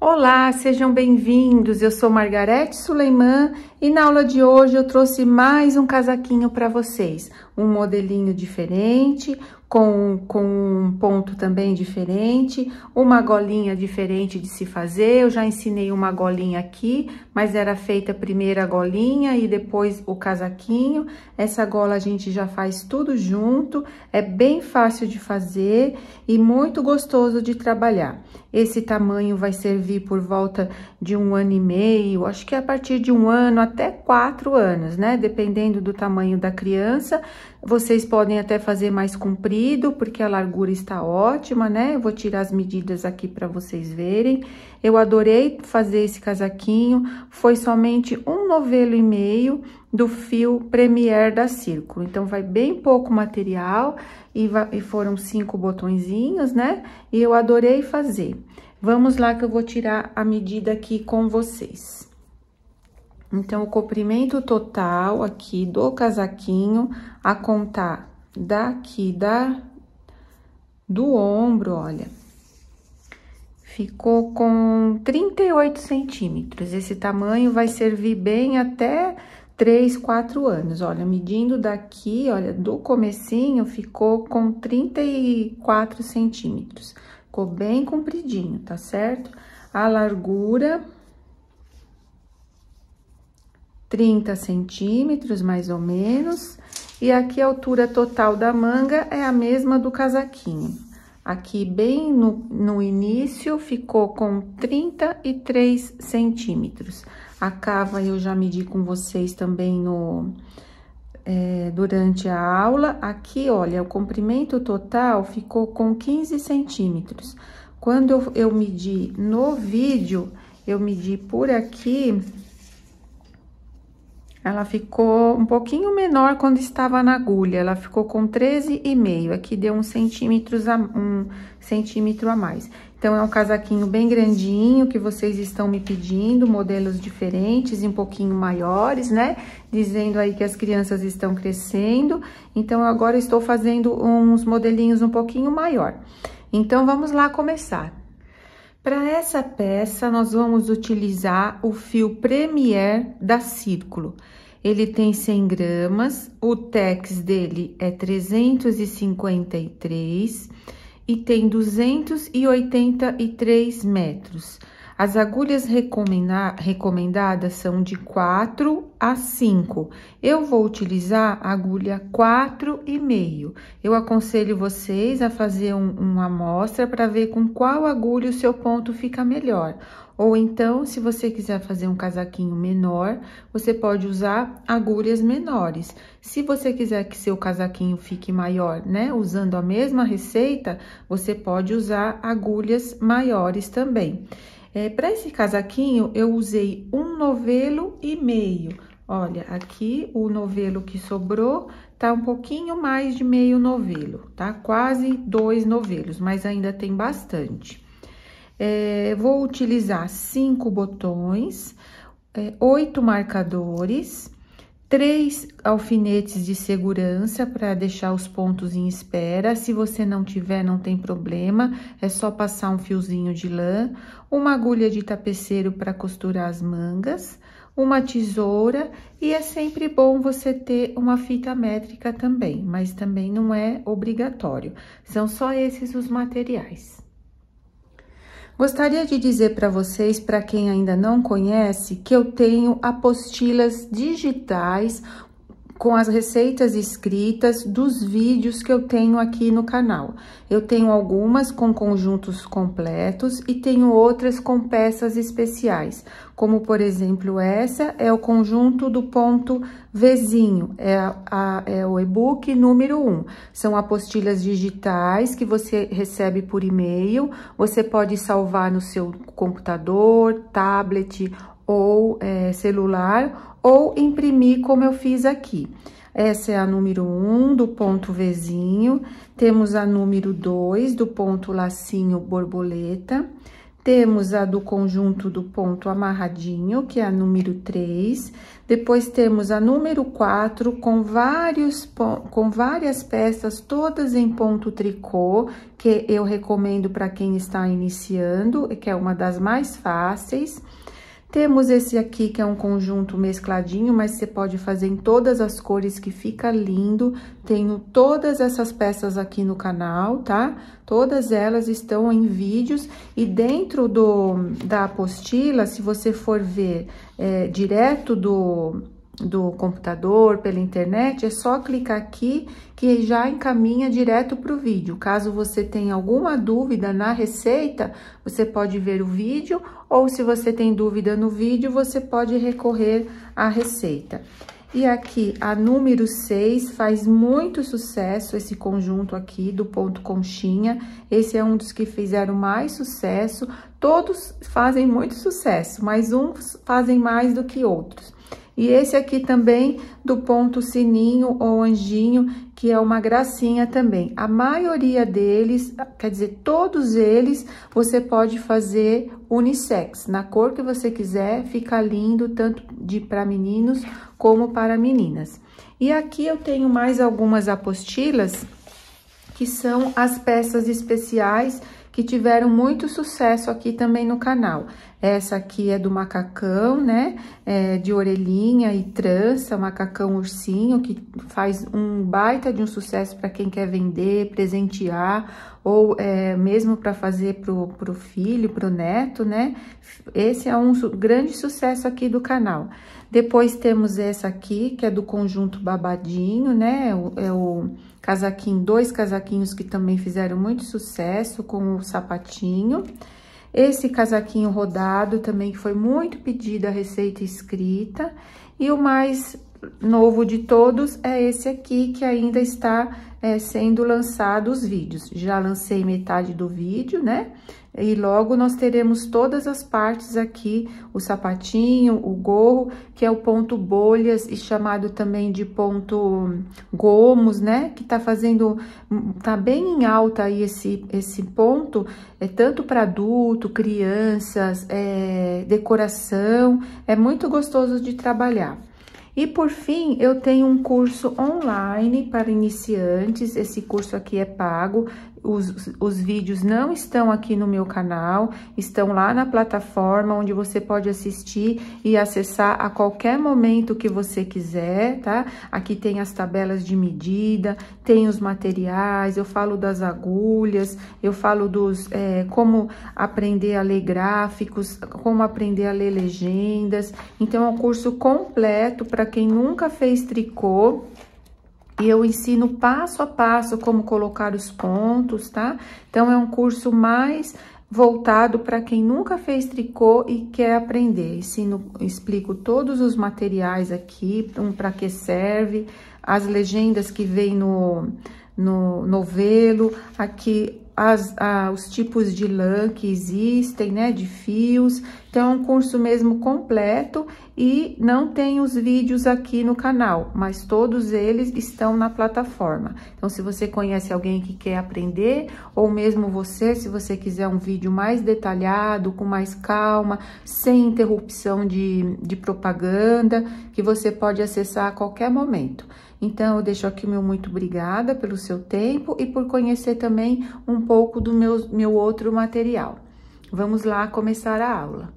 Olá, sejam bem-vindos. Eu sou Margarete Suleiman e na aula de hoje eu trouxe mais um casaquinho para vocês. Um modelinho diferente, com um ponto também diferente, uma golinha diferente de se fazer. Eu já ensinei uma golinha aqui, mas era feita primeiro a golinha e depois o casaquinho. Essa gola a gente já faz tudo junto, é bem fácil de fazer e muito gostoso de trabalhar. Esse tamanho vai servir por volta de 1 ano e meio, acho que é a partir de 1 ano até 4 anos, né? Dependendo do tamanho da criança. Vocês podem até fazer mais comprido, porque a largura está ótima, né? Eu vou tirar as medidas aqui para vocês verem. Eu adorei fazer esse casaquinho, foi somente 1 novelo e meio do fio Premier da Círculo. Então, vai bem pouco material e foram 5 botõezinhos, né? E eu adorei fazer. Vamos lá que eu vou tirar a medida aqui com vocês. Então, o comprimento total aqui do casaquinho, a contar daqui do ombro, olha, ficou com 38 centímetros. Esse tamanho vai servir bem até 3, 4 anos. Olha, medindo daqui, olha, do comecinho, ficou com 34 centímetros. Ficou bem compridinho, tá certo? A largura, 30 centímetros, mais ou menos. E aqui a altura total da manga é a mesma do casaquinho. Aqui, bem no início, ficou com 33 centímetros. A cava eu já medi com vocês também durante a aula. Aqui, olha, o comprimento total ficou com 15 centímetros. Quando eu medi no vídeo, eu medi por aqui, ela ficou um pouquinho menor quando estava na agulha, ela ficou com 13,5, aqui deu um centímetro a mais. Então, é um casaquinho bem grandinho, que vocês estão me pedindo, modelos diferentes e um pouquinho maiores, né? Dizendo aí que as crianças estão crescendo, então, agora estou fazendo uns modelinhos um pouquinho maior. Então, vamos lá começar. Para essa peça, nós vamos utilizar o fio Premier da Círculo. Ele tem 100 gramas, o tex dele é 353 e tem 283 metros. As agulhas recomendadas são de 4 a 5. Eu vou utilizar a agulha 4,5. Eu aconselho vocês a fazer uma amostra para ver com qual agulha o seu ponto fica melhor. Ou então, se você quiser fazer um casaquinho menor, você pode usar agulhas menores. Se você quiser que seu casaquinho fique maior, né, usando a mesma receita, você pode usar agulhas maiores também. Para esse casaquinho, eu usei 1 novelo e meio. Olha, aqui o novelo que sobrou tá um pouquinho mais de meio novelo, tá? Quase 2 novelos, mas ainda tem bastante. Vou utilizar 5 botões, 8 marcadores, 3 alfinetes de segurança para deixar os pontos em espera. Se você não tiver, não tem problema, é só passar um fiozinho de lã, uma agulha de tapeceiro para costurar as mangas, uma tesoura, e é sempre bom você ter uma fita métrica também, mas também não é obrigatório. São só esses os materiais. Gostaria de dizer para vocês, para quem ainda não conhece, que eu tenho apostilas digitais com as receitas escritas dos vídeos que eu tenho aqui no canal. Eu tenho algumas com conjuntos completos e tenho outras com peças especiais, como por exemplo essa é o conjunto do ponto Vzinho, é o e-book número 1. São apostilhas digitais que você recebe por e-mail, você pode salvar no seu computador, tablet ou celular, ou imprimir como eu fiz aqui. Essa é a número 1 do ponto Vzinho, temos a número 2 do ponto lacinho borboleta, Temos a do conjunto do ponto amarradinho, que é a número 3. Depois temos a número 4, com várias peças, todas em ponto tricô, que eu recomendo para quem está iniciando, que é uma das mais fáceis. Temos esse aqui, que é um conjunto mescladinho, mas você pode fazer em todas as cores, que fica lindo. Tenho todas essas peças aqui no canal, tá? Todas elas estão em vídeos. E dentro da apostila, se você for ver direto do computador, pela internet, é só clicar aqui que já encaminha direto para o vídeo. Caso você tenha alguma dúvida na receita, você pode ver o vídeo, ou se você tem dúvida no vídeo, você pode recorrer à receita. E aqui, a número 6 faz muito sucesso, esse conjunto aqui do ponto conchinha. Esse é um dos que fizeram mais sucesso. Todos fazem muito sucesso, mas uns fazem mais do que outros. E esse aqui também do ponto sininho ou anjinho, que é uma gracinha também. A maioria deles, quer dizer, todos eles, você pode fazer unissex. Na cor que você quiser, fica lindo, tanto para meninos como para meninas. E aqui eu tenho mais algumas apostilas, que são as peças especiais, que tiveram muito sucesso aqui também no canal. Essa aqui é do macacão, né? De orelhinha e trança, macacão ursinho, que faz um baita de um sucesso para quem quer vender, presentear, ou mesmo para fazer pro filho, pro neto, né? Esse é um grande sucesso aqui do canal. Depois temos essa aqui, que é do conjunto babadinho, né? É o casaquinho, 2 casaquinhos que também fizeram muito sucesso com o sapatinho. Esse casaquinho rodado também, que foi muito pedido a receita escrita. E o mais novo de todos é esse aqui, que ainda está sendo lançado os vídeos. Já lancei metade do vídeo, né? E logo nós teremos todas as partes aqui, o sapatinho, o gorro, que é o ponto bolhas e chamado também de ponto gomos, né? Que tá bem em alta aí esse ponto, tanto para adulto, crianças, decoração, é muito gostoso de trabalhar. E por fim, eu tenho um curso online para iniciantes. Esse curso aqui é pago. Os vídeos não estão aqui no meu canal, estão lá na plataforma, onde você pode assistir e acessar a qualquer momento que você quiser, tá? Aqui tem as tabelas de medida, tem os materiais, eu falo das agulhas, eu falo como aprender a ler gráficos, como aprender a ler legendas. Então, é um curso completo para quem nunca fez tricô. E eu ensino passo a passo como colocar os pontos, tá? Então, é um curso mais voltado para quem nunca fez tricô e quer aprender. Explico todos os materiais aqui, para que serve, as legendas que vem no novelo, aqui os tipos de lã que existem, né, de fios. Então, é um curso mesmo completo e não tem os vídeos aqui no canal, mas todos eles estão na plataforma. Então, se você conhece alguém que quer aprender, ou mesmo você, se você quiser um vídeo mais detalhado, com mais calma, sem interrupção de propaganda, que você pode acessar a qualquer momento. Então, eu deixo aqui o meu muito obrigada pelo seu tempo e por conhecer também um pouco do meu outro material. Vamos lá começar a aula.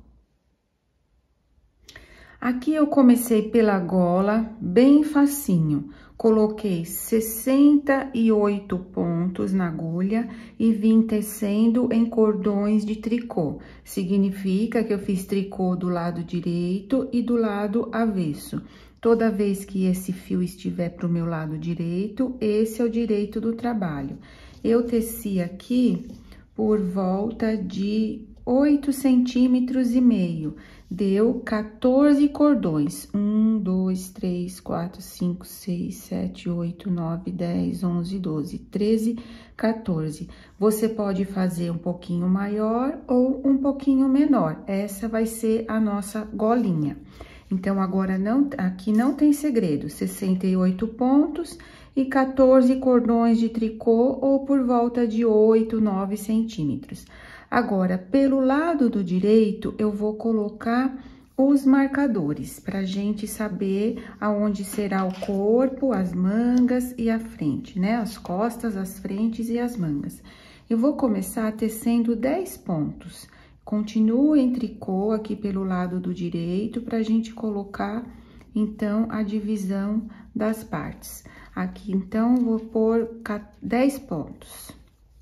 Aqui eu comecei pela gola, bem facinho. Coloquei 68 pontos na agulha e vim tecendo em cordões de tricô. Significa que eu fiz tricô do lado direito e do lado avesso. Toda vez que esse fio estiver para o meu lado direito, esse é o direito do trabalho. Eu teci aqui por volta de 8,5 centímetros. Deu 14 cordões. 1, 2, 3, 4, 5, 6, 7, 8, 9, 10, 11, 12, 13, 14. Você pode fazer um pouquinho maior ou um pouquinho menor. Essa vai ser a nossa golinha. Então, agora, aqui não tem segredo, 68 pontos e 14 cordões de tricô ou por volta de 8, 9 centímetros. Agora, pelo lado do direito, eu vou colocar os marcadores, pra gente saber aonde será o corpo, as mangas e a frente, né? As costas, as frentes e as mangas. Eu vou começar tecendo 10 pontos. Continuo em tricô aqui pelo lado do direito, pra gente colocar, então, a divisão das partes. Aqui, então, vou pôr 10 pontos.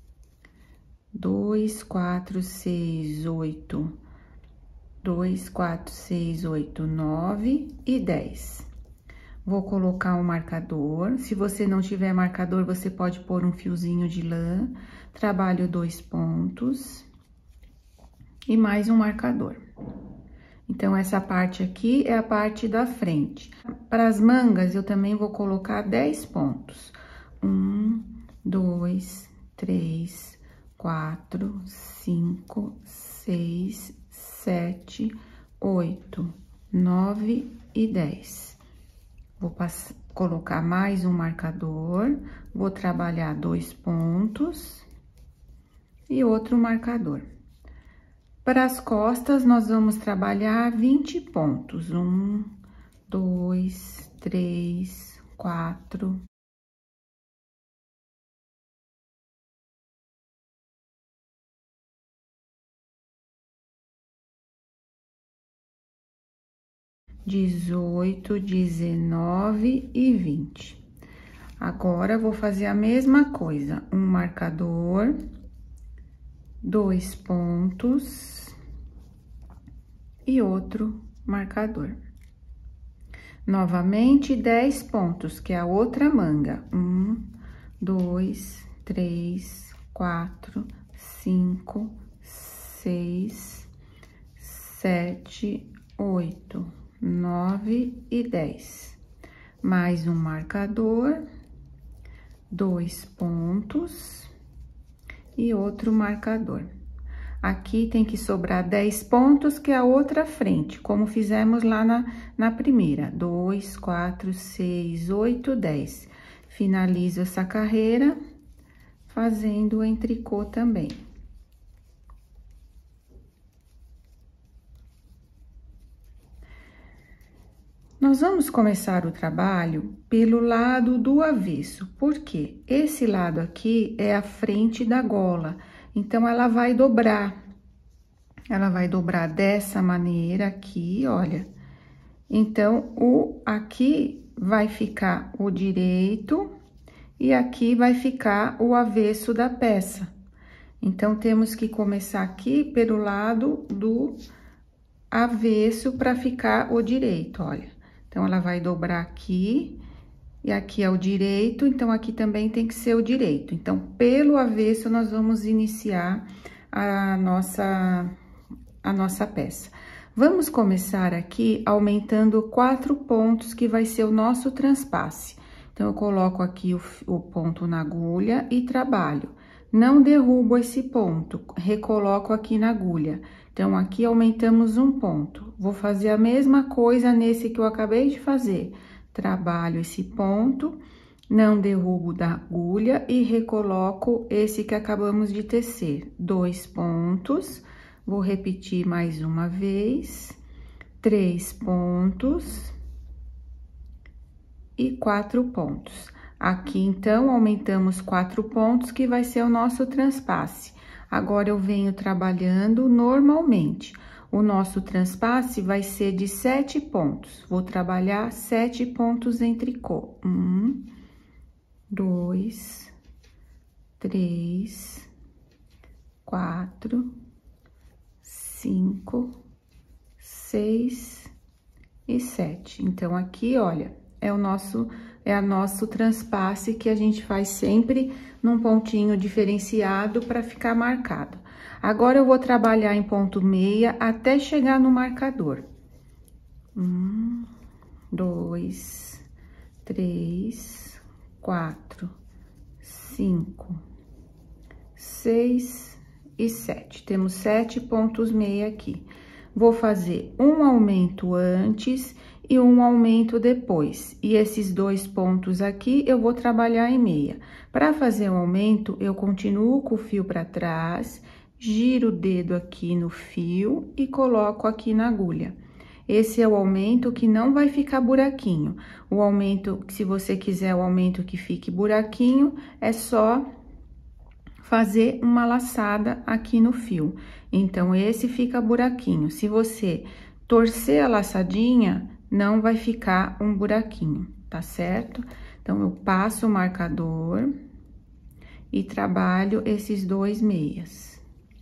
2, 4, 6, 8, 2, 4, 6, 8, 9 e 10. Vou colocar um marcador. Se você não tiver marcador, você pode pôr um fiozinho de lã. Trabalho 2 pontos e mais um marcador. Então, essa parte aqui é a parte da frente. Para as mangas, eu também vou colocar 10 pontos. 1, 2, 3, 4, 5, 6, 7, 8, 9 e 10. Vou colocar mais um marcador, vou trabalhar 2 pontos e outro marcador. Para as costas, nós vamos trabalhar 20 pontos. 1, 2, 3, 4... 18, 19 e 20. Agora, vou fazer a mesma coisa, um marcador, 2 pontos e outro marcador. Novamente, 10 pontos, que é a outra manga. 1, 2, 3, 4, 5, 6, 7, 8, 9 e 10. Mais um marcador, 2 pontos e outro marcador. Aqui tem que sobrar 10 pontos, que é a outra frente, como fizemos lá na primeira. 2, 4, 6, 8, 10. Finalizo essa carreira fazendo em tricô também. Nós vamos começar o trabalho pelo lado do avesso, porque esse lado aqui é a frente da gola, então ela vai dobrar. Ela vai dobrar dessa maneira aqui, olha. Então, aqui vai ficar o direito e aqui vai ficar o avesso da peça. Então, temos que começar aqui pelo lado do avesso para ficar o direito, olha. Então, ela vai dobrar aqui, e aqui é o direito, então, aqui também tem que ser o direito. Então, pelo avesso, nós vamos iniciar a nossa peça. Vamos começar aqui aumentando 4 pontos, que vai ser o nosso transpasse. Então, eu coloco aqui o ponto na agulha e trabalho. Não derrubo esse ponto, recoloco aqui na agulha. Então, aqui aumentamos um ponto. Vou fazer a mesma coisa nesse que eu acabei de fazer. Trabalho esse ponto, não derrubo da agulha e recoloco esse que acabamos de tecer. 2 pontos, vou repetir mais uma vez. 3 pontos e 4 pontos. Aqui, então, aumentamos 4 pontos, que vai ser o nosso transpasse. Agora, eu venho trabalhando normalmente. O nosso transpasse vai ser de 7 pontos. Vou trabalhar 7 pontos em tricô. 1, 2, 3, 4, 5, 6 e 7. Então, aqui, olha, é o nosso transpasse, que a gente faz sempre num pontinho diferenciado para ficar marcado. Agora, eu vou trabalhar em ponto meia até chegar no marcador. 1, 2, 3, 4, 5, 6 e 7. Temos 7 pontos meia aqui. Vou fazer um aumento antes e um aumento depois. E esses 2 pontos aqui, eu vou trabalhar em meia. Para fazer o aumento, eu continuo com o fio para trás, giro o dedo aqui no fio e coloco aqui na agulha. Esse é o aumento que não vai ficar buraquinho. O aumento, se você quiser o aumento que fique buraquinho, é só fazer uma laçada aqui no fio. Então, esse fica buraquinho. Se você torcer a laçadinha, não vai ficar um buraquinho, tá certo? Então, eu passo o marcador e trabalho esses 2 meias.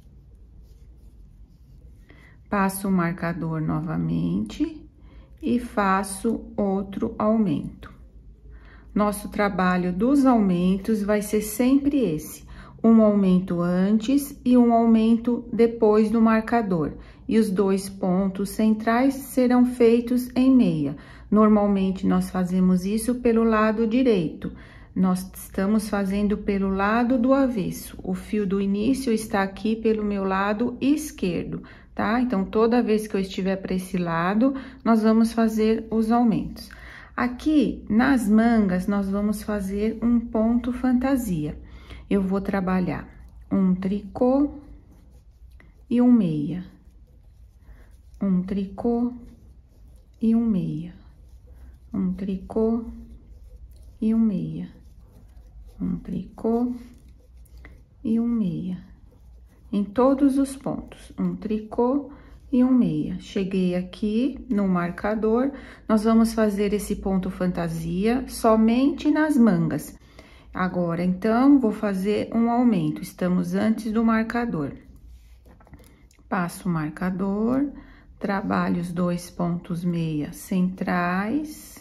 Passo o marcador novamente e faço outro aumento. Nosso trabalho dos aumentos vai ser sempre esse: um aumento antes e um aumento depois do marcador. E os 2 pontos centrais serão feitos em meia. Normalmente, nós fazemos isso pelo lado direito. Nós estamos fazendo pelo lado do avesso. O fio do início está aqui pelo meu lado esquerdo, tá? Então, toda vez que eu estiver para esse lado, nós vamos fazer os aumentos. Aqui, nas mangas, nós vamos fazer um ponto fantasia. Eu vou trabalhar um tricô e um meia. Um tricô e um meia. Um tricô e um meia. Um tricô e um meia. Em todos os pontos, um tricô e um meia. Cheguei aqui no marcador, nós vamos fazer esse ponto fantasia somente nas mangas. Agora, então, vou fazer um aumento, estamos antes do marcador. Passo o marcador, trabalho os 2 pontos meia centrais.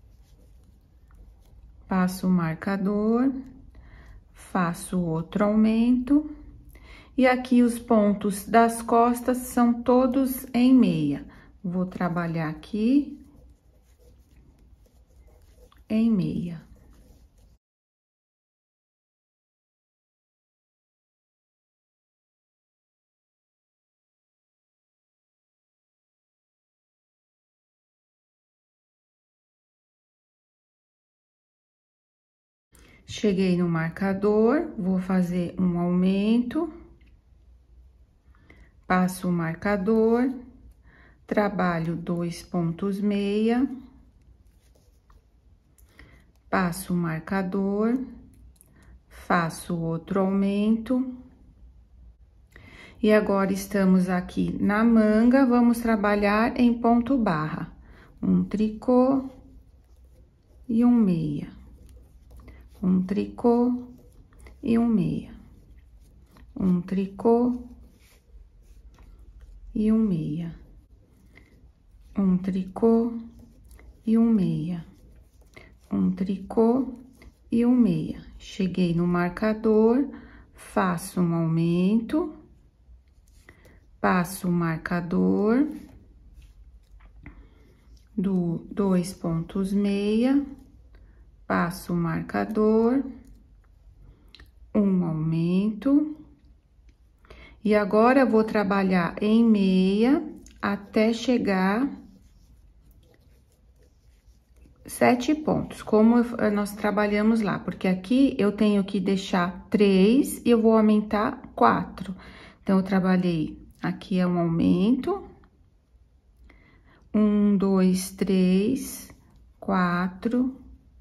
Passo o marcador, faço outro aumento. E aqui os pontos das costas são todos em meia. Vou trabalhar aqui em meia. Cheguei no marcador, vou fazer um aumento. Passo o marcador, trabalho 2 pontos meia. Passo o marcador, faço outro aumento. E agora, estamos aqui na manga, vamos trabalhar em ponto barra. Um tricô e um meia. Um tricô e um meia. Um tricô e um meia. Um tricô e um meia. Um tricô e um meia. Cheguei no marcador, faço um aumento, passo o marcador do 2 pontos meia, passo o marcador, um aumento. E agora, vou trabalhar em meia até chegar 7 pontos, como nós trabalhamos lá, porque aqui eu tenho que deixar 3 e eu vou aumentar 4. Então, eu trabalhei, aqui é um aumento. 1, 2, 3, 4,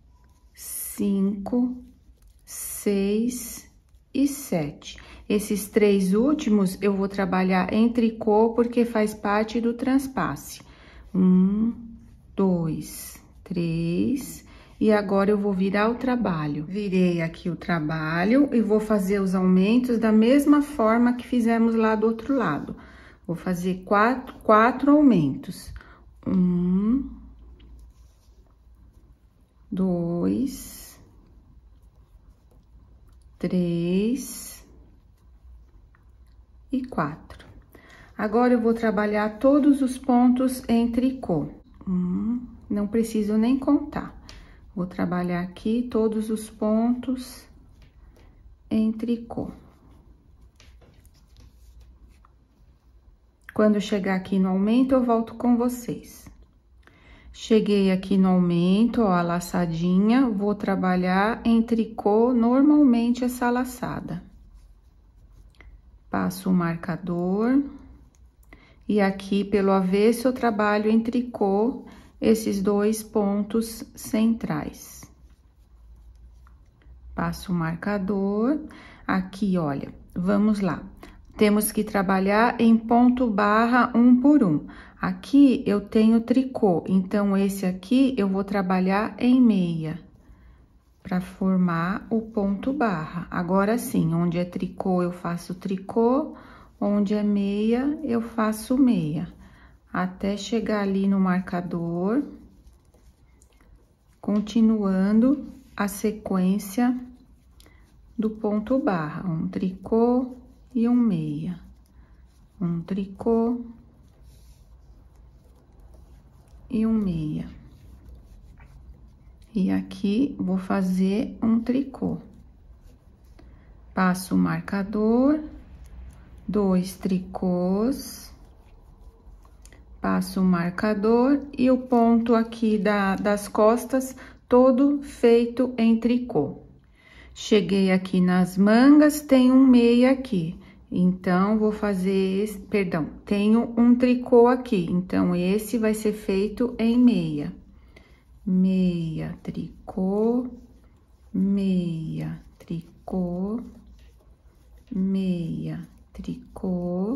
5, 6 e 7. Esses 3 últimos eu vou trabalhar em tricô, porque faz parte do transpasse. 1, 2, 3, e agora eu vou virar o trabalho. Virei aqui o trabalho e vou fazer os aumentos da mesma forma que fizemos lá do outro lado. Vou fazer 4 aumentos. 1, 2, 3 e 4. Agora, eu vou trabalhar todos os pontos em tricô. Não preciso nem contar. Vou trabalhar aqui todos os pontos em tricô. Quando chegar aqui no aumento, eu volto com vocês. Cheguei aqui no aumento, ó, a laçadinha, vou trabalhar em tricô normalmente essa laçada. passo o marcador, e aqui pelo avesso eu trabalho em tricô esses 2 pontos centrais. Passo o marcador, aqui, olha, vamos lá. Temos que trabalhar em ponto barra 1 por 1. Aqui eu tenho tricô, então esse aqui eu vou trabalhar em meia, para formar o ponto barra. Agora sim, onde é tricô eu faço tricô, onde é meia eu faço meia, até chegar ali no marcador, continuando a sequência do ponto barra, um tricô e um meia, um tricô e um meia. E aqui vou fazer um tricô. Passo o marcador, 2 tricôs, passo o marcador e o ponto aqui das costas todo feito em tricô. Cheguei aqui nas mangas, tem um meia aqui, então vou fazer, perdão, tenho um tricô aqui, então esse vai ser feito em meia. Meia, tricô, meia, tricô, meia, tricô,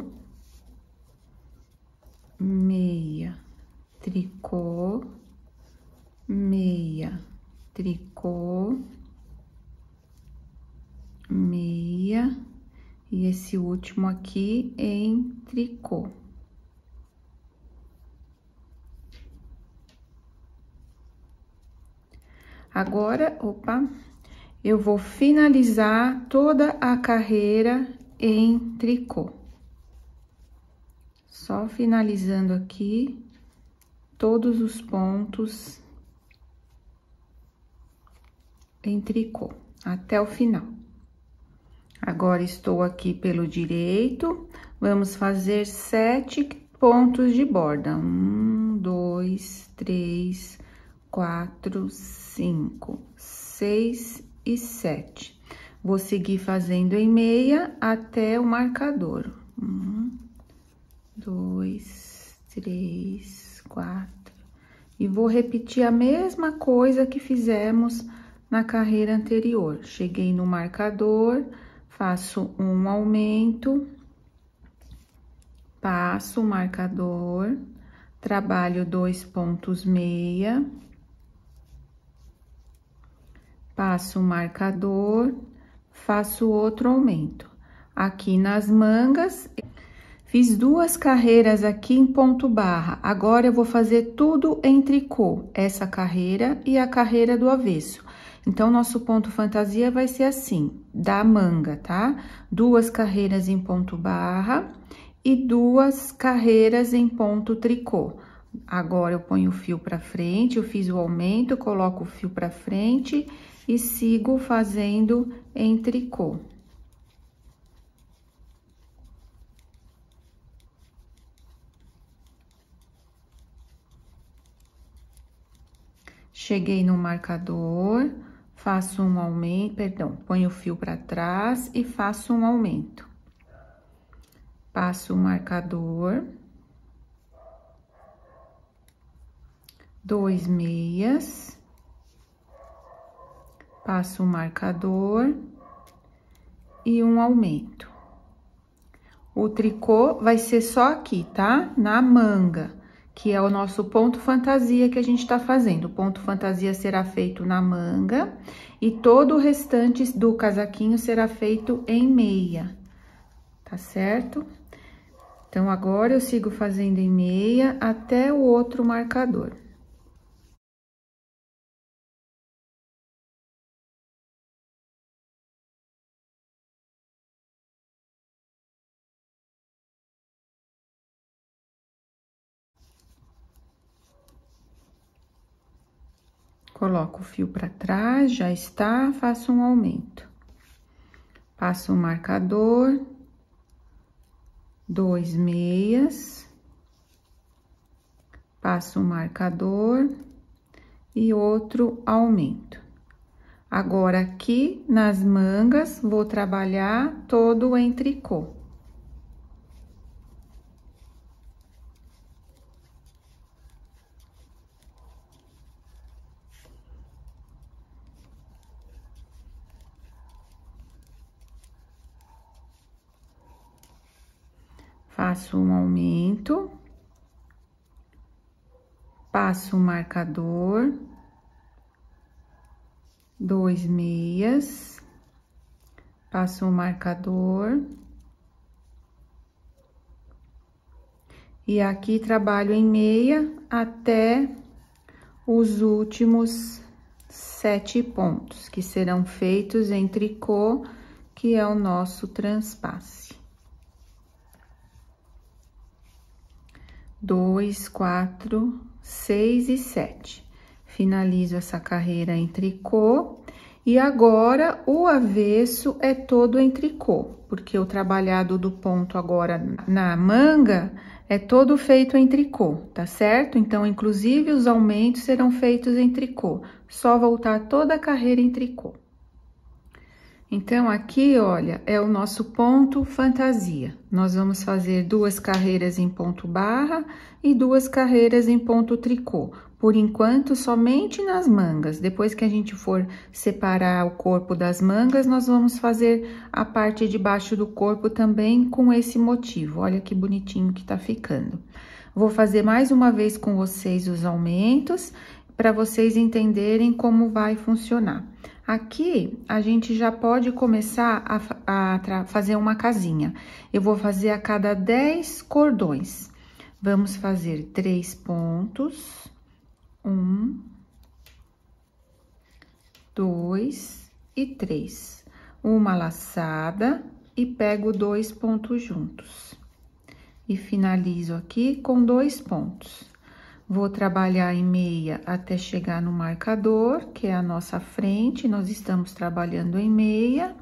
meia, tricô, meia, tricô, meia, e esse último aqui em tricô. Agora, eu vou finalizar toda a carreira em tricô. Só finalizando aqui todos os pontos em tricô, até o final. Agora, estou aqui pelo direito, vamos fazer 7 pontos de borda. 1, 2, 3, 4, 5, 6 e 7. Vou seguir fazendo em meia até o marcador. 1, 2, 3, 4. E vou repetir a mesma coisa que fizemos na carreira anterior. Cheguei no marcador, faço um aumento, passo o marcador, trabalho 2 pontos meia, passo o marcador, faço outro aumento. Aqui nas mangas, fiz 2 carreiras aqui em ponto barra. Agora eu vou fazer tudo em tricô, essa carreira e a carreira do avesso. Então, nosso ponto fantasia vai ser assim, da manga, tá? 2 carreiras em ponto barra e 2 carreiras em ponto tricô. Agora, eu ponho o fio pra frente, eu fiz o aumento, coloco o fio pra frente e sigo fazendo em tricô. Cheguei no marcador, faço um aumento, perdão, ponho o fio para trás e faço um aumento. Passo o marcador, 2 meias, passo o marcador e um aumento. O tricô vai ser só aqui, tá? Na manga, que é o nosso ponto fantasia que a gente tá fazendo. O ponto fantasia será feito na manga e todo o restante do casaquinho será feito em meia, tá certo? Então, agora eu sigo fazendo em meia até o outro marcador. Coloco o fio para trás, já está, faço um aumento. Passo o marcador, 2 meias, passo o marcador e outro aumento. Agora, aqui nas mangas, vou trabalhar todo em tricô. Faço um aumento, passo um marcador, 2 meias, passo um marcador, e aqui trabalho em meia até os últimos 7 pontos, que serão feitos em tricô, que é o nosso transpasse. 2, 4, 6 e 7. Finalizo essa carreira em tricô. E agora, o avesso é todo em tricô, porque o trabalhado do ponto agora na manga é todo feito em tricô, tá certo? Então, inclusive, os aumentos serão feitos em tricô. Só voltar toda a carreira em tricô. Então, aqui, olha, é o nosso ponto fantasia. Nós vamos fazer 2 carreiras em ponto barra e 2 carreiras em ponto tricô. Por enquanto, somente nas mangas. Depois que a gente for separar o corpo das mangas, nós vamos fazer a parte de baixo do corpo também com esse motivo. Olha que bonitinho que tá ficando. Vou fazer mais uma vez com vocês os aumentos, para vocês entenderem como vai funcionar. Aqui, a gente já pode começar a fazer uma casinha. Eu vou fazer a cada 10 cordões. Vamos fazer 3 pontos. 1, 2 e 3. Uma laçada e pego 2 pontos juntos. E finalizo aqui com 2 pontos. Vou trabalhar em meia até chegar no marcador, que é a nossa frente. Nós estamos trabalhando em meia.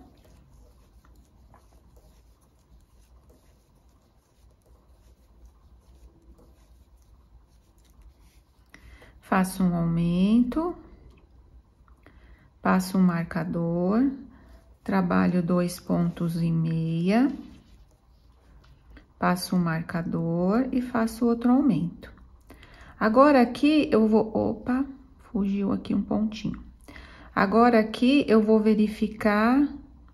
Faço um aumento, passo um marcador, trabalho 2 pontos em meia, passo um marcador e faço outro aumento. Agora, aqui, eu vou... Opa, fugiu aqui um pontinho. Agora, aqui, eu vou verificar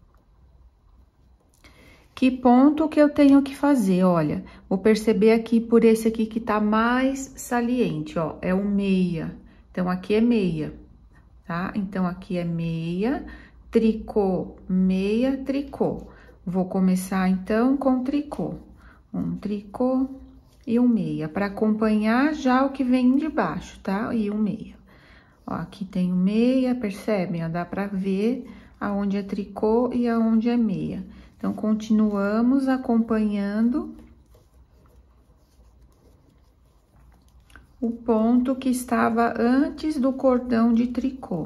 que ponto que eu tenho que fazer, olha. Vou perceber aqui por esse aqui que tá mais saliente, ó, é o meia. Então, aqui é meia, tá? Então, aqui é meia, tricô, meia, tricô. Vou começar, então, com tricô. Um tricô e um meia, para acompanhar já o que vem de baixo, tá? E um meia. Ó, aqui tem o meia, percebem? Ó, dá pra ver aonde é tricô e aonde é meia. Então, continuamos acompanhando o ponto que estava antes do cordão de tricô.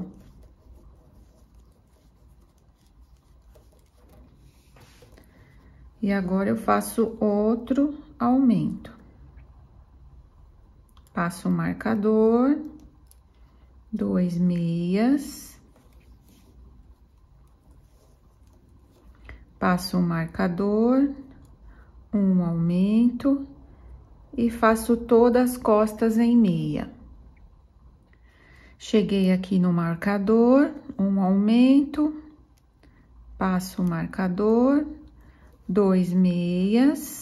E agora, eu faço outro aumento. Passo o marcador, 2 meias, passo o marcador, um aumento e faço todas as costas em meia. Cheguei aqui no marcador, um aumento, passo o marcador, 2 meias.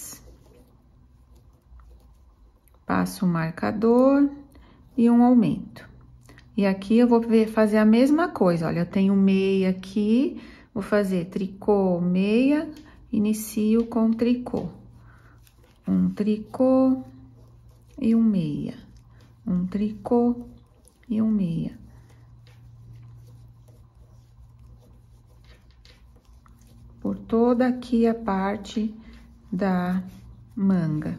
Passo o marcador e um aumento. E aqui eu vou fazer a mesma coisa, olha, eu tenho meia aqui, vou fazer tricô, meia, inicio com tricô. Um tricô e um meia. Um tricô e um meia. Por toda aqui a parte da manga.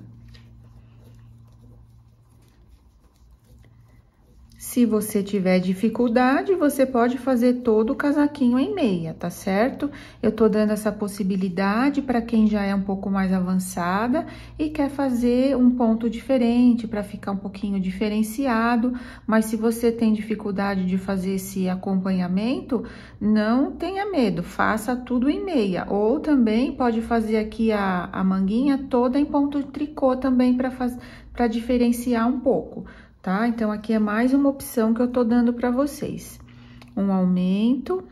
Se você tiver dificuldade, você pode fazer todo o casaquinho em meia, tá certo? Eu tô dando essa possibilidade para quem já é um pouco mais avançada e quer fazer um ponto diferente para ficar um pouquinho diferenciado, mas se você tem dificuldade de fazer esse acompanhamento, não tenha medo, faça tudo em meia. Ou também pode fazer aqui a manguinha toda em ponto de tricô também para diferenciar um pouco. Tá? Então, aqui é mais uma opção que eu tô dando para vocês. Um aumento,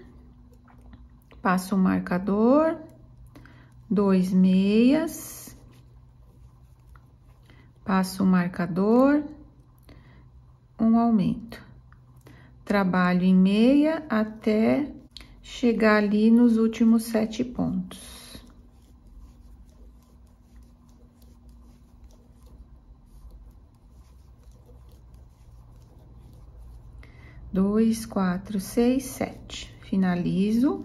passo o marcador, 2 meias, Passo o marcador, um aumento. Trabalho em meia até chegar ali nos últimos 7 pontos. 2, 4, 6, 7. Finalizo.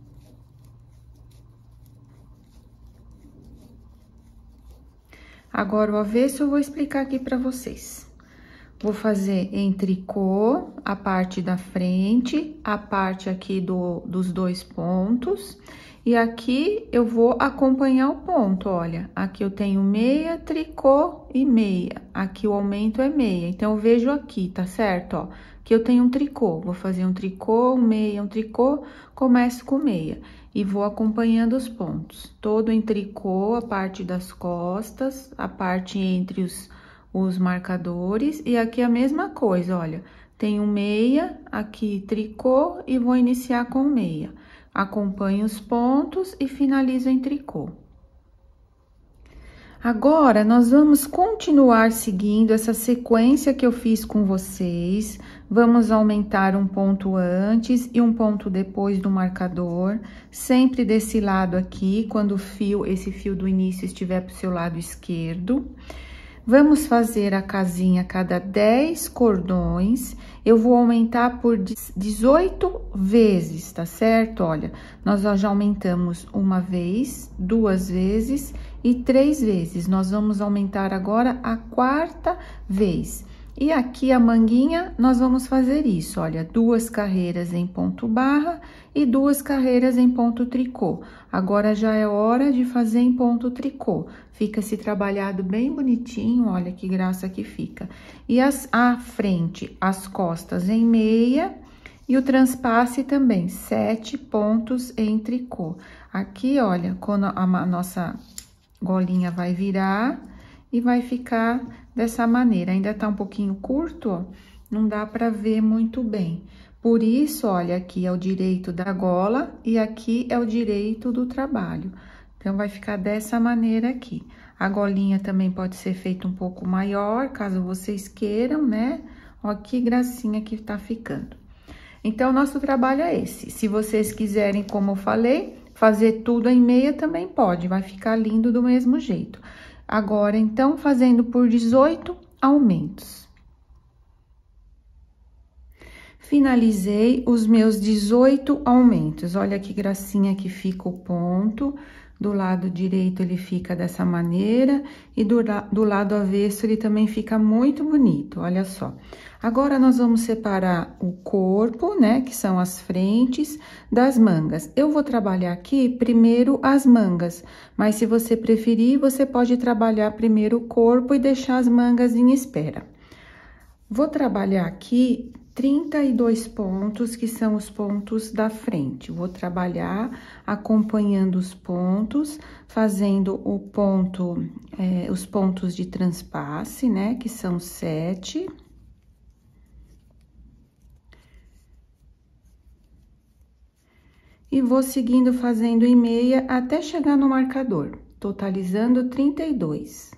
Agora, o avesso eu vou explicar aqui pra vocês. Vou fazer em tricô a parte da frente, a parte aqui dos 2 pontos. E aqui eu vou acompanhar o ponto, olha. Aqui eu tenho meia, tricô e meia. Aqui o aumento é meia, então eu vejo aqui, tá certo, ó. Aqui eu tenho um tricô, vou fazer um tricô, um meia, um tricô, começo com meia. E vou acompanhando os pontos. Todo em tricô, a parte das costas, a parte entre os marcadores. E aqui a mesma coisa, olha. Tenho meia, aqui tricô e vou iniciar com meia. Acompanho os pontos e finalizo em tricô. Agora, nós vamos continuar seguindo essa sequência que eu fiz com vocês. Vamos aumentar um ponto antes e um ponto depois do marcador, sempre desse lado aqui, quando esse fio do início estiver pro seu lado esquerdo. Vamos fazer a casinha a cada 10 cordões. Eu vou aumentar por 18 vezes, tá certo? Olha, nós já aumentamos uma vez, 2 vezes e 3 vezes. Nós vamos aumentar agora a 4ª vez. E aqui a manguinha, nós vamos fazer isso, olha, 2 carreiras em ponto barra e 2 carreiras em ponto tricô. Agora, já é hora de fazer em ponto tricô. Fica esse trabalhado bem bonitinho, olha que graça que fica. E a frente, as costas em meia e o transpasse também, 7 pontos em tricô. Aqui, olha, quando a nossa golinha vai virar e vai ficar dessa maneira. Ainda tá um pouquinho curto, ó, não dá pra ver muito bem. Por isso, olha, aqui é o direito da gola e aqui é o direito do trabalho. Então, vai ficar dessa maneira aqui. A golinha também pode ser feita um pouco maior, caso vocês queiram, né? Ó, que gracinha que tá ficando. Então, nosso trabalho é esse. Se vocês quiserem, como eu falei, fazer tudo em meia também pode, vai ficar lindo do mesmo jeito. Agora, então, fazendo por 18 aumentos. Finalizei os meus 18 aumentos. Olha que gracinha que fica o ponto. Do lado direito ele fica dessa maneira e do lado avesso ele também fica muito bonito, olha só. Agora, nós vamos separar o corpo, né, que são as frentes das mangas. Eu vou trabalhar aqui primeiro as mangas, mas se você preferir, você pode trabalhar primeiro o corpo e deixar as mangas em espera. Vou trabalhar aqui 32 pontos, que são os pontos da frente. Vou trabalhar acompanhando os pontos, fazendo os pontos de transpasse, né, que são 7. E vou seguindo fazendo em meia até chegar no marcador, totalizando 32.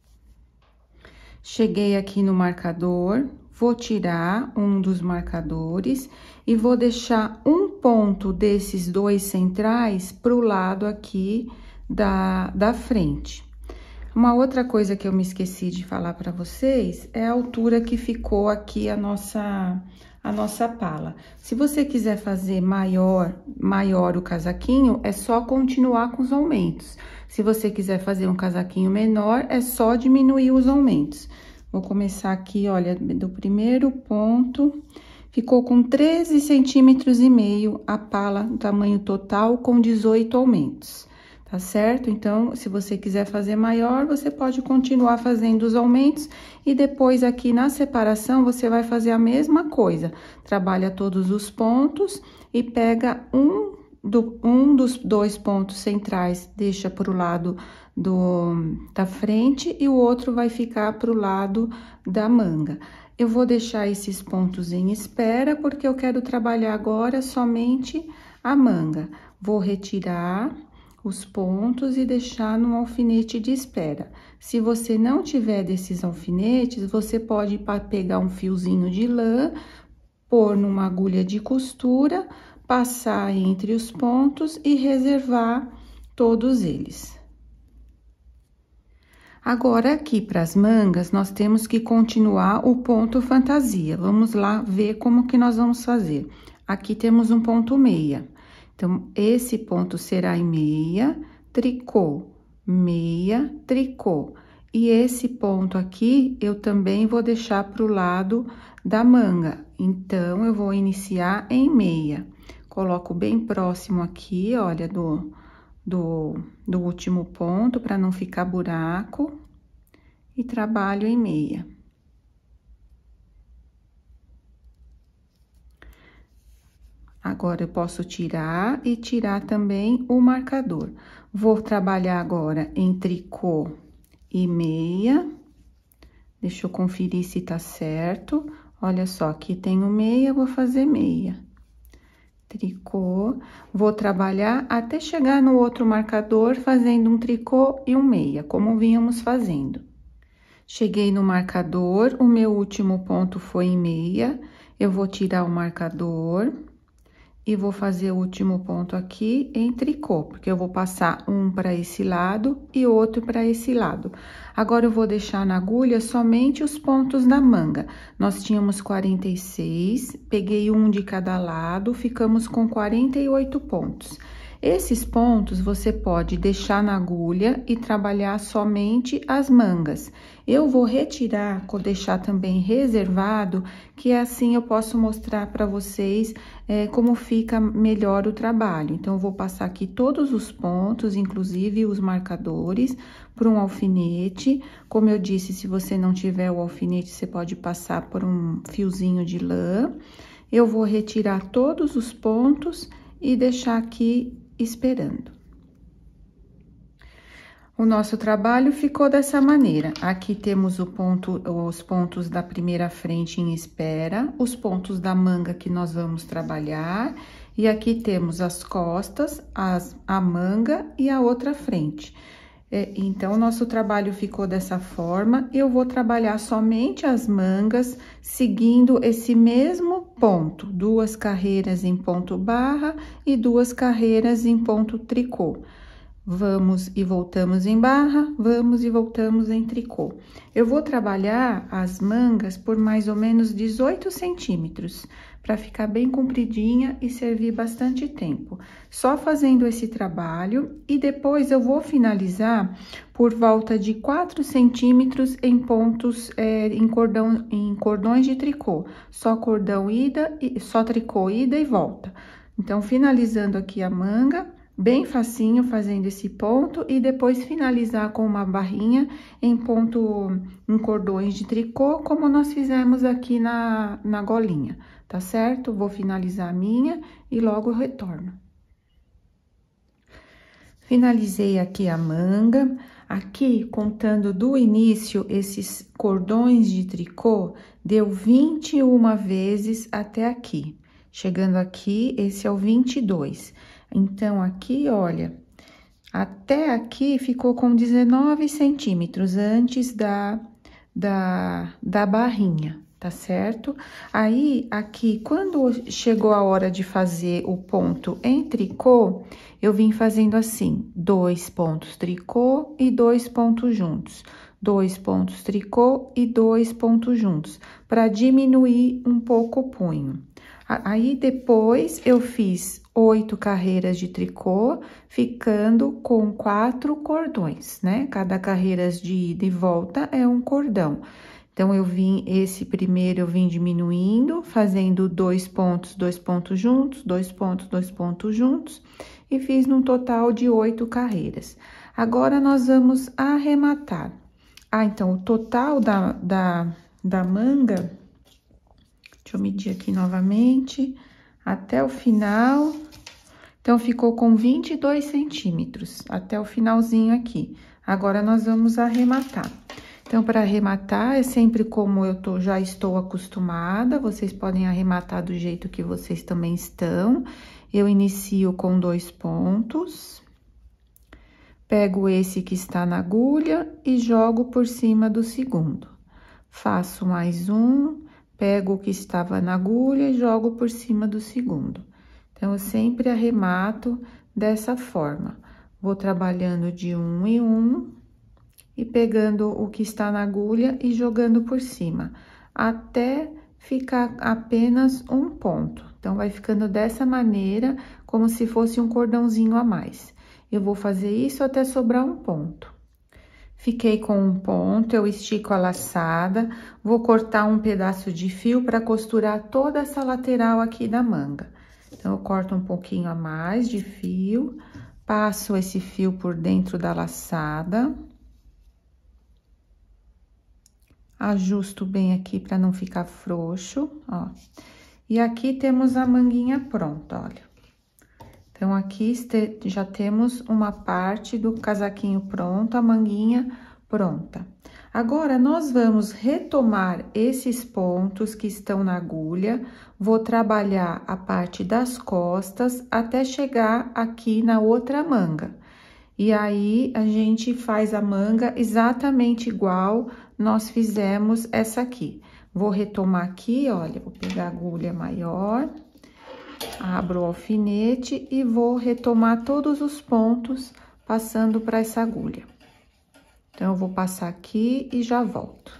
Cheguei aqui no marcador, vou tirar um dos marcadores e vou deixar um ponto desses 2 centrais pro lado aqui da frente. Uma outra coisa que eu me esqueci de falar para vocês é a altura que ficou aqui a nossa pala. Se você quiser fazer maior o casaquinho, é só continuar com os aumentos. Se você quiser fazer um casaquinho menor, é só diminuir os aumentos. Vou começar aqui, olha, do primeiro ponto, ficou com 13,5 centímetros a pala, no tamanho total, com 18 aumentos, tá certo? Então, se você quiser fazer maior, você pode continuar fazendo os aumentos e depois aqui na separação, você vai fazer a mesma coisa. Trabalha todos os pontos e pega um dos 2 pontos centrais, deixa pro lado da frente e o outro vai ficar pro lado da manga. Eu vou deixar esses pontos em espera, porque eu quero trabalhar agora somente a manga. Vou retirar os pontos e deixar num alfinete de espera. Se você não tiver desses alfinetes, você pode pegar um fiozinho de lã, pôr numa agulha de costura, passar entre os pontos e reservar todos eles. Agora, aqui para as mangas, nós temos que continuar o ponto fantasia. Vamos lá ver como que nós vamos fazer. Aqui temos um ponto meia. Então, esse ponto será em meia, tricô, meia, tricô. E esse ponto aqui, eu também vou deixar para o lado da manga. Então, eu vou iniciar em meia. Coloco bem próximo aqui, olha, do último ponto, para não ficar buraco. E trabalho em meia. Agora, eu posso tirar e tirar também o marcador. Vou trabalhar agora em tricô e meia. Deixa eu conferir se tá certo. Olha só, aqui tenho meia, vou fazer meia. Tricô, vou trabalhar até chegar no outro marcador, fazendo um tricô e um meia, como vínhamos fazendo. Cheguei no marcador, o meu último ponto foi em meia, eu vou tirar o marcador e vou fazer o último ponto aqui em tricô, porque eu vou passar um para esse lado e outro para esse lado. Agora, eu vou deixar na agulha somente os pontos da manga. Nós tínhamos 46, peguei um de cada lado, ficamos com 48 pontos. Esses pontos você pode deixar na agulha e trabalhar somente as mangas. Eu vou retirar, vou deixar também reservado, que assim eu posso mostrar para vocês como fica melhor o trabalho. Então, eu vou passar aqui todos os pontos, inclusive os marcadores, por um alfinete. Como eu disse, se você não tiver o alfinete, você pode passar por um fiozinho de lã. Eu vou retirar todos os pontos e deixar aqui esperando. O nosso trabalho ficou dessa maneira. Aqui temos os pontos da primeira frente em espera, os pontos da manga que nós vamos trabalhar, e aqui temos as costas, a manga e a outra frente. Então, o nosso trabalho ficou dessa forma. Eu vou trabalhar somente as mangas, seguindo esse mesmo ponto, 2 carreiras em ponto barra e 2 carreiras em ponto tricô. Vamos e voltamos em barra, vamos e voltamos em tricô. Eu vou trabalhar as mangas por mais ou menos 18 centímetros, para ficar bem compridinha e servir bastante tempo. Só fazendo esse trabalho, e depois eu vou finalizar por volta de 4 centímetros em pontos, em cordões de tricô. Só cordão ida, só tricô ida e volta. Então, finalizando aqui a manga, bem facinho fazendo esse ponto, e depois finalizar com uma barrinha em cordões de tricô, como nós fizemos aqui na golinha, tá certo? Vou finalizar a minha e logo retorno. Finalizei aqui a manga. Aqui, contando do início, esses cordões de tricô, deu 21 vezes até aqui. Chegando aqui, esse é o 22. Então, aqui, olha, até aqui ficou com 19 centímetros antes da barrinha, tá certo? Aí, aqui, quando chegou a hora de fazer o ponto em tricô, eu vim fazendo assim, 2 pontos tricô e 2 pontos juntos. 2 pontos tricô e 2 pontos juntos, para diminuir um pouco o punho. Aí, depois, eu fiz 8 carreiras de tricô, ficando com 4 cordões, né? Cada carreira de ida e volta é um cordão. Então, esse primeiro eu vim diminuindo, fazendo 2 pontos juntos, 2 pontos juntos, e fiz num total de 8 carreiras. Agora, nós vamos arrematar. Então, o total da manga, deixa eu medir aqui novamente, até o final, então, ficou com 22 centímetros, até o finalzinho aqui. Agora, nós vamos arrematar. Então, para arrematar, é sempre como eu já estou acostumada, vocês podem arrematar do jeito que vocês também estão. Eu inicio com 2 pontos, Pego esse que está na agulha e jogo por cima do segundo. Faço mais um, pego o que estava na agulha e jogo por cima do segundo. Então, eu sempre arremato dessa forma. Vou trabalhando de um em um e pegando o que está na agulha e jogando por cima, até ficar apenas um ponto. Então, vai ficando dessa maneira, como se fosse um cordãozinho a mais. Eu vou fazer isso até sobrar um ponto. Fiquei com um ponto, eu estico a laçada, vou cortar um pedaço de fio para costurar toda essa lateral aqui da manga. Então, eu corto um pouquinho a mais de fio, passo esse fio por dentro da laçada. Ajusto bem aqui para não ficar frouxo, ó. E aqui temos a manguinha pronta, olha. Então, aqui já temos uma parte do casaquinho pronto, a manguinha pronta. Agora, nós vamos retomar esses pontos que estão na agulha, vou trabalhar a parte das costas até chegar aqui na outra manga. E aí, a gente faz a manga exatamente igual nós fizemos essa aqui. Vou retomar aqui, olha, vou pegar a agulha maior, abro o alfinete e vou retomar todos os pontos passando para essa agulha. Então, eu vou passar aqui e já volto.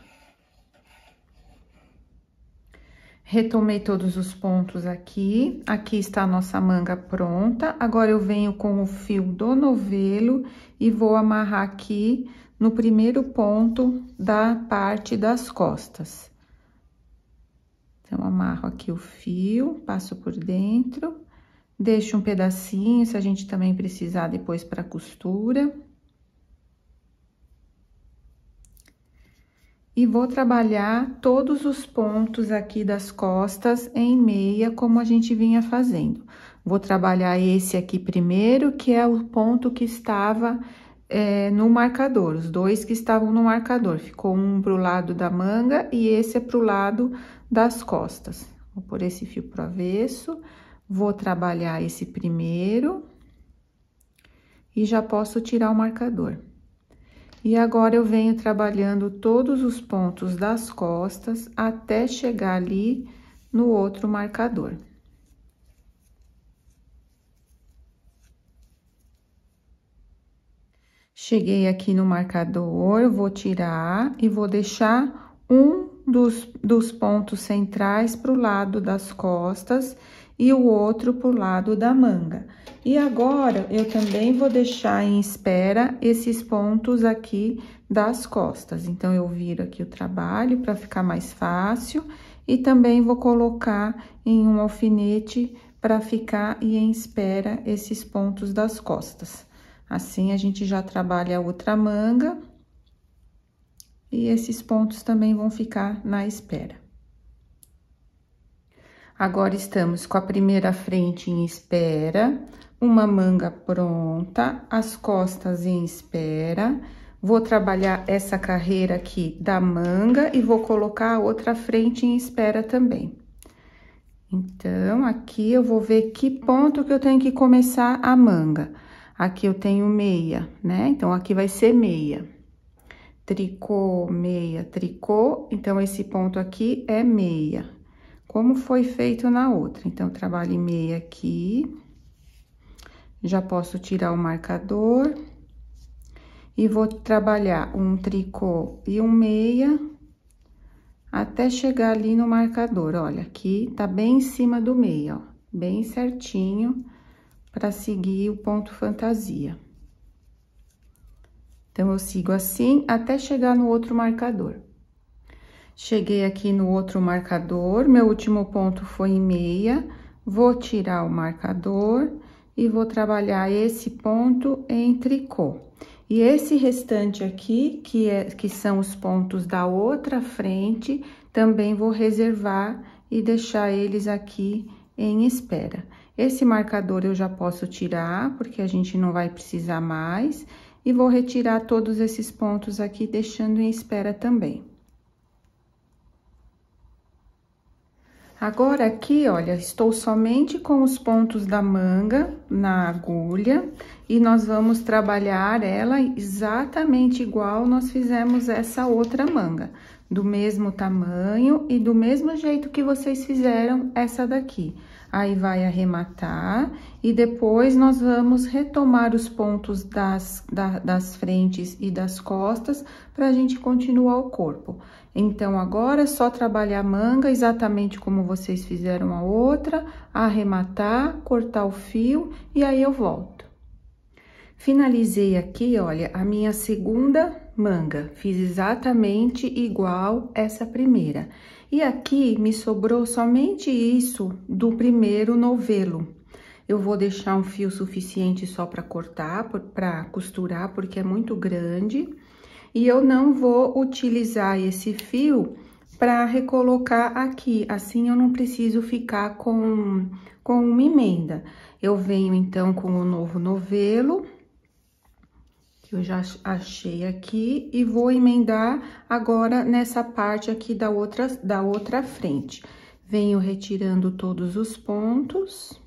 Retomei todos os pontos aqui, aqui está a nossa manga pronta. Agora, eu venho com o fio do novelo e vou amarrar aqui no primeiro ponto da parte das costas. Então, amarro aqui o fio, passo por dentro, deixo um pedacinho, se a gente também precisar depois para costura. E vou trabalhar todos os pontos aqui das costas em meia, como a gente vinha fazendo. Vou trabalhar esse aqui primeiro, que é o ponto que estava no marcador, os dois que estavam no marcador. Ficou um pro lado da manga e esse é pro lado das costas. Vou pôr esse fio pro avesso, vou trabalhar esse primeiro e já posso tirar o marcador. E agora, eu venho trabalhando todos os pontos das costas até chegar ali no outro marcador. Cheguei aqui no marcador, vou tirar e vou deixar um dos pontos centrais pro lado das costas e o outro pro lado da manga. E agora, eu também vou deixar em espera esses pontos aqui das costas. Então, eu viro aqui o trabalho para ficar mais fácil e também vou colocar em um alfinete para ficar em espera esses pontos das costas. Assim, a gente já trabalha a outra manga e esses pontos também vão ficar na espera. Agora, estamos com a primeira frente em espera, uma manga pronta, as costas em espera. Vou trabalhar essa carreira aqui da manga e vou colocar a outra frente em espera também. Então, aqui eu vou ver que ponto que eu tenho que começar a manga. Aqui eu tenho meia, né? Então, aqui vai ser meia. Tricô, meia, tricô. Então, esse ponto aqui é meia. Como foi feito na outra. Então, eu trabalho em meia aqui. Já posso tirar o marcador. E vou trabalhar um tricô e um meia. Até chegar ali no marcador. Olha, aqui tá bem em cima do meia, ó. Bem certinho. Para seguir o ponto fantasia. Então, eu sigo assim até chegar no outro marcador. Cheguei aqui no outro marcador, meu último ponto foi em meia, vou tirar o marcador e vou trabalhar esse ponto em tricô. E esse restante aqui, que são os pontos da outra frente, também vou reservar e deixar eles aqui em espera. Esse marcador eu já posso tirar, porque a gente não vai precisar mais, e vou retirar todos esses pontos aqui, deixando em espera também. Agora aqui, olha, estou somente com os pontos da manga na agulha e nós vamos trabalhar ela exatamente igual nós fizemos essa outra manga, do mesmo tamanho e do mesmo jeito que vocês fizeram essa daqui. Aí, vai arrematar e depois nós vamos retomar os pontos das frentes e das costas pra gente continuar o corpo. Então, agora é só trabalhar a manga exatamente como vocês fizeram a outra, arrematar, cortar o fio e aí eu volto. Finalizei aqui, olha, a minha segunda manga, fiz exatamente igual essa primeira. E aqui me sobrou somente isso do primeiro novelo. Eu vou deixar um fio suficiente só para cortar, para costurar, porque é muito grande. E eu não vou utilizar esse fio para recolocar aqui, assim eu não preciso ficar com uma emenda. Eu venho, então, com o novo novelo, que eu já achei aqui, e vou emendar agora nessa parte aqui da outra frente. Venho retirando todos os pontos.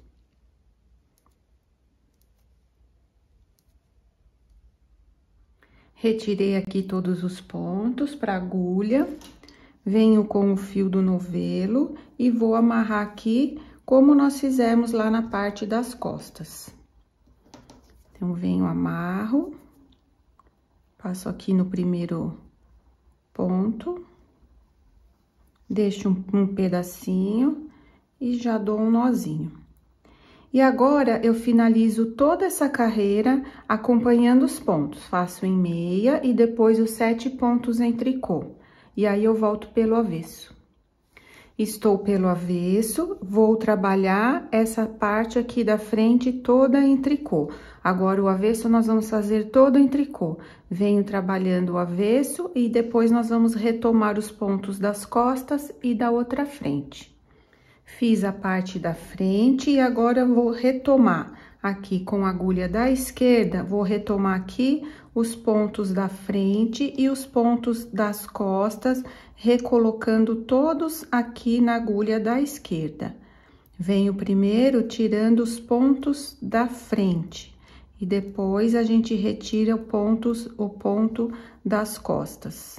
Retirei aqui todos os pontos para agulha, venho com o fio do novelo e vou amarrar aqui como nós fizemos lá na parte das costas. Então, venho, amarro, passo aqui no primeiro ponto, deixo um pedacinho e já dou um nozinho. E agora, eu finalizo toda essa carreira acompanhando os pontos. Faço em meia e depois os 7 pontos em tricô. E aí, eu volto pelo avesso. Estou pelo avesso, vou trabalhar essa parte aqui da frente toda em tricô. Agora, o avesso nós vamos fazer todo em tricô. Venho trabalhando o avesso e depois nós vamos retomar os pontos das costas e da outra frente. Fiz a parte da frente e agora eu vou retomar aqui com a agulha da esquerda, vou retomar aqui os pontos da frente e os pontos das costas, recolocando todos aqui na agulha da esquerda. Venho primeiro tirando os pontos da frente e depois a gente retira o ponto das costas.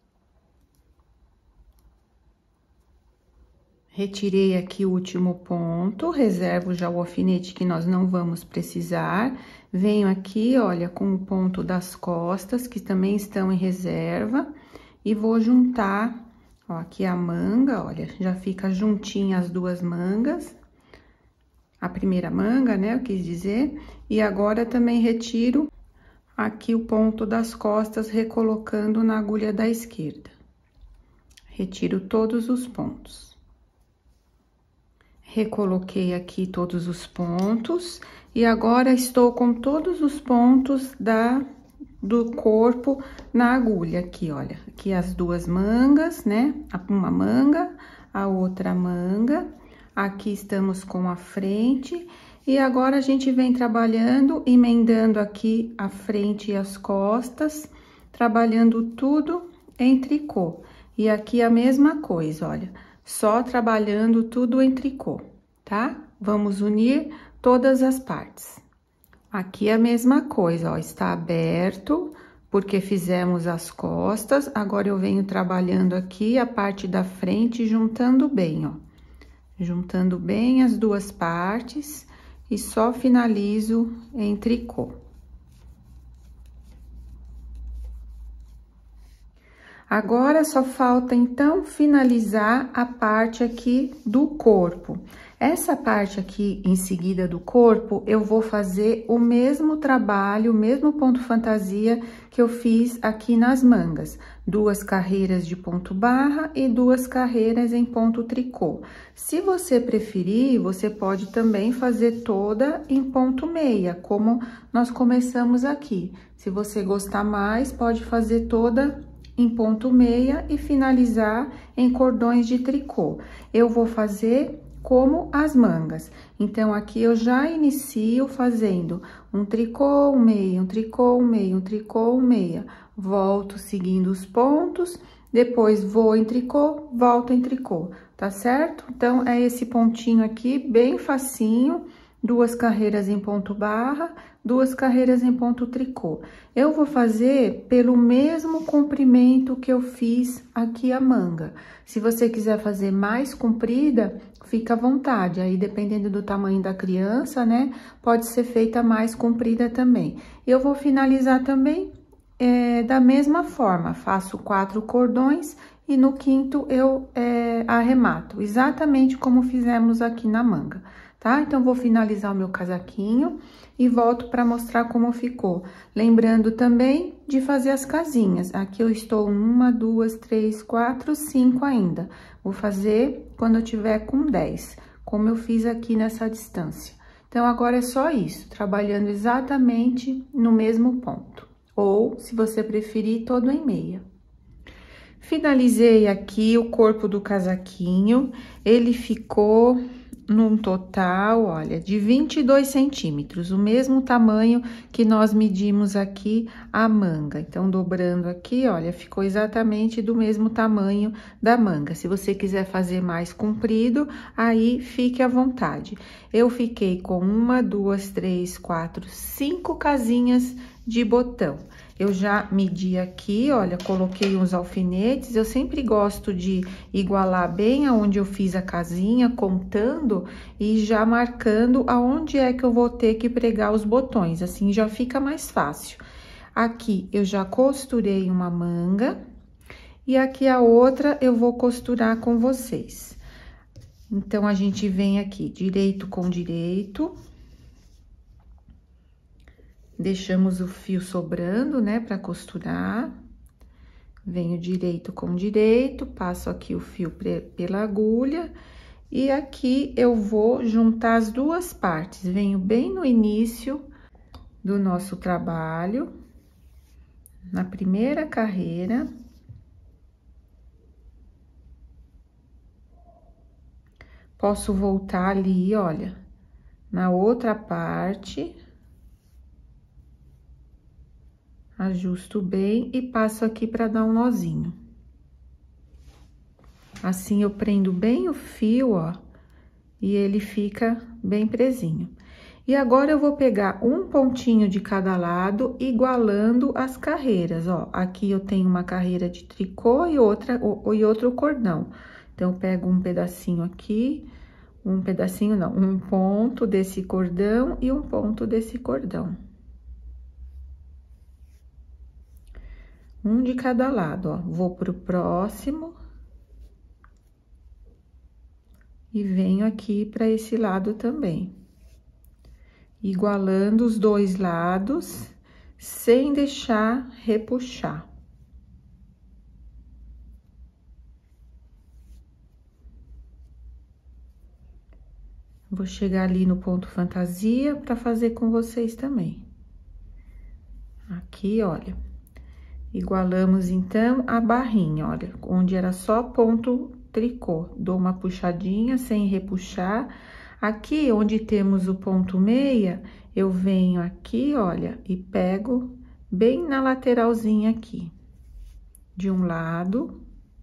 Retirei aqui o último ponto, reservo já o alfinete que nós não vamos precisar. Venho aqui, olha, com o ponto das costas, que também estão em reserva, e vou juntar, ó, aqui a manga, olha, já fica juntinha as duas mangas. A primeira manga, né, eu quis dizer, e agora também retiro aqui o ponto das costas, recolocando na agulha da esquerda. Retiro todos os pontos. Recoloquei aqui todos os pontos e agora estou com todos os pontos do corpo na agulha aqui, olha. Aqui as duas mangas, né? Uma manga, a outra manga. Aqui estamos com a frente e agora a gente vem trabalhando, emendando aqui a frente e as costas, trabalhando tudo em tricô. E aqui a mesma coisa, olha. Só trabalhando tudo em tricô, tá? Vamos unir todas as partes. Aqui a mesma coisa, ó, está aberto, porque fizemos as costas. Agora, eu venho trabalhando aqui a parte da frente, juntando bem, ó. Juntando bem as duas partes e só finalizo em tricô. Agora, só falta, então, finalizar a parte aqui do corpo. Essa parte aqui, em seguida do corpo, eu vou fazer o mesmo trabalho, o mesmo ponto fantasia que eu fiz aqui nas mangas. 2 carreiras de ponto barra e 2 carreiras em ponto tricô. Se você preferir, você pode também fazer toda em ponto meia, como nós começamos aqui. Se você gostar mais, pode fazer toda em ponto meia e finalizar em cordões de tricô. Eu vou fazer como as mangas. Então, aqui eu já inicio fazendo um tricô, um meia, um tricô, um meia, um tricô, um meia. Volto seguindo os pontos depois vou em tricô, volto em tricô, tá certo? Então, é esse pontinho aqui, bem facinho, 2 carreiras em ponto barra, 2 carreiras em ponto tricô. Eu vou fazer pelo mesmo comprimento que eu fiz aqui a manga. Se você quiser fazer mais comprida, fica à vontade, aí dependendo do tamanho da criança, né, pode ser feita mais comprida também. Eu vou finalizar também da mesma forma, faço 4 cordões e no quinto eu arremato, exatamente como fizemos aqui na manga, tá? Então, vou finalizar o meu casaquinho e volto para mostrar como ficou. Lembrando também de fazer as casinhas. Aqui eu estou 1, 2, 3, 4, 5 ainda. Vou fazer quando eu tiver com 10, como eu fiz aqui nessa distância. Então, agora é só isso, trabalhando exatamente no mesmo ponto. Ou, se você preferir, todo em meia. Finalizei aqui o corpo do casaquinho, ele ficou num total, olha, de 22 centímetros, o mesmo tamanho que nós medimos aqui a manga. Então, dobrando aqui, olha, ficou exatamente do mesmo tamanho da manga. Se você quiser fazer mais comprido, aí fique à vontade. Eu fiquei com 1, 2, 3, 4, 5 casinhas de botão. Eu já medi aqui, olha, coloquei uns alfinetes. Eu sempre gosto de igualar bem aonde eu fiz a casinha, contando e já marcando aonde é que eu vou ter que pregar os botões, assim já fica mais fácil. Aqui eu já costurei uma manga e aqui a outra eu vou costurar com vocês. Então, a gente vem aqui direito com direito. Deixamos o fio sobrando, né, para costurar. Venho direito com direito, passo aqui o fio pela agulha. E aqui eu vou juntar as 2 partes. Venho bem no início do nosso trabalho, na primeira carreira. Posso voltar ali, olha, na outra parte. Ajusto bem e passo aqui para dar um nozinho. Assim, eu prendo bem o fio, ó, e ele fica bem presinho. E agora, eu vou pegar um pontinho de cada lado, igualando as carreiras, ó. Aqui eu tenho uma carreira de tricô e outro cordão. Então, eu pego um pedacinho aqui, um pedacinho não, um ponto desse cordão e um ponto desse cordão. Um de cada lado, ó. Vou pro próximo. E venho aqui para esse lado também. Igualando os 2 lados, sem deixar repuxar. Vou chegar ali no ponto fantasia para fazer com vocês também. Aqui, olha. Igualamos, então, a barrinha, olha, onde era só ponto tricô. Dou uma puxadinha sem repuxar. Aqui, onde temos o ponto meia, eu venho aqui, olha, e pego bem na lateralzinha aqui. De um lado.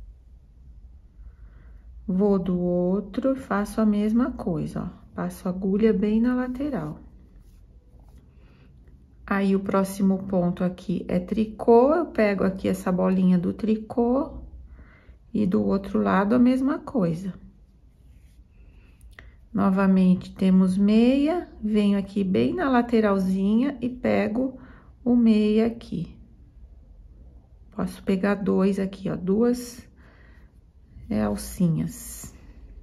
Vou do outro, faço a mesma coisa, ó. Passo a agulha bem na lateral. Aí, o próximo ponto aqui é tricô, eu pego aqui essa bolinha do tricô e do outro lado a mesma coisa. Novamente, temos meia, venho aqui bem na lateralzinha e pego o meia aqui. Posso pegar 2 aqui, ó, 2 alcinhas.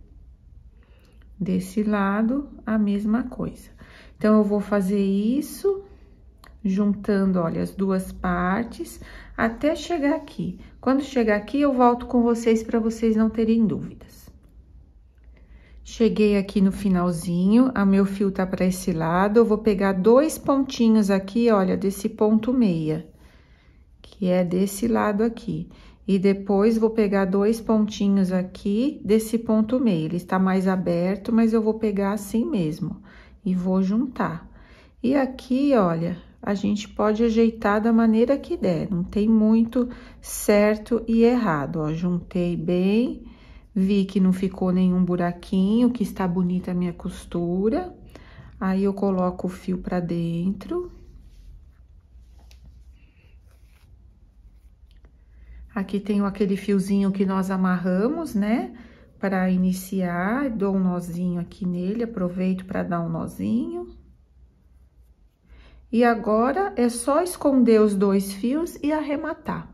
Desse lado, a mesma coisa. Então, eu vou fazer isso, juntando, olha, as 2 partes, até chegar aqui. Quando chegar aqui, eu volto com vocês para vocês não terem dúvidas. Cheguei aqui no finalzinho, a meu fio tá para esse lado, eu vou pegar 2 pontinhos aqui, olha, desse ponto meia, que é desse lado aqui. E depois, vou pegar 2 pontinhos aqui desse ponto meio. Ele está mais aberto, mas eu vou pegar assim mesmo. E vou juntar. E aqui, olha, a gente pode ajeitar da maneira que der, não tem muito certo e errado, ó. Juntei bem, vi que não ficou nenhum buraquinho, que está bonita a minha costura. Aí, eu coloco o fio pra dentro. Aqui tem aquele fiozinho que nós amarramos, né? Para iniciar, dou um nozinho aqui nele, aproveito para dar um nozinho. E agora, é só esconder os 2 fios e arrematar.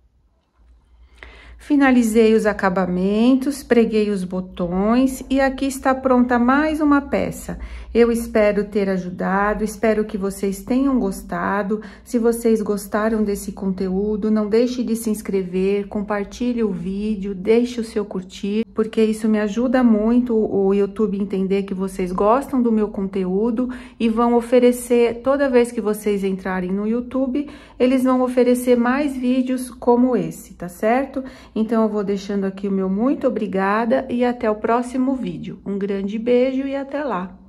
Finalizei os acabamentos, preguei os botões e aqui está pronta mais uma peça. Eu espero ter ajudado, espero que vocês tenham gostado. Se vocês gostaram desse conteúdo, não deixe de se inscrever, compartilhe o vídeo, deixe o seu curtir, porque isso me ajuda muito o YouTube entender que vocês gostam do meu conteúdo e vão oferecer, toda vez que vocês entrarem no YouTube, eles vão oferecer mais vídeos como esse, tá certo? Então, eu vou deixando aqui o meu muito obrigada e até o próximo vídeo. Um grande beijo e até lá!